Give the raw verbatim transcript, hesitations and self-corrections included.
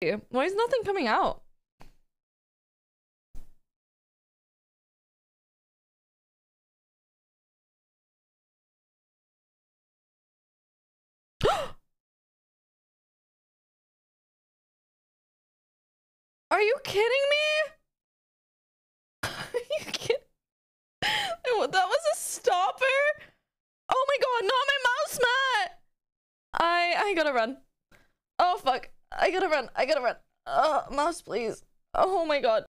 Why is nothing coming out? Are you kidding me? Are you kidding? That was a stopper? Oh my god, not my mouse mat! I I gotta run. Oh fuck. I gotta run. I gotta run. Uh, mouse, please. Oh my god.